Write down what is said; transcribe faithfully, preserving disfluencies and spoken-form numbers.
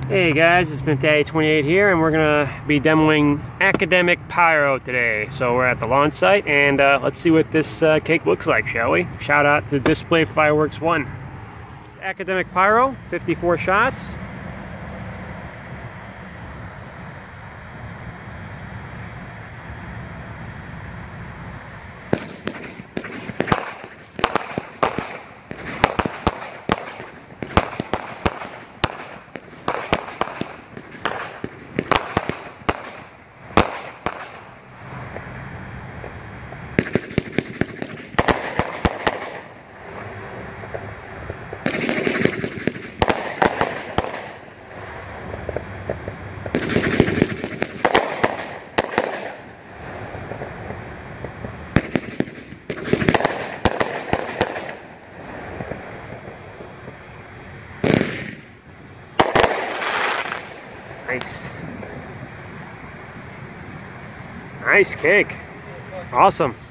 Hey guys, it's Pimp Daddy twenty-eight here, and we're gonna be demoing Academic Pyro today. So we're at the launch site, and uh, let's see what this uh, cake looks like, shall we? Shout out to Displayfireworks one. Academic Pyro, fifty-four shots. Nice. Nice cake. Awesome.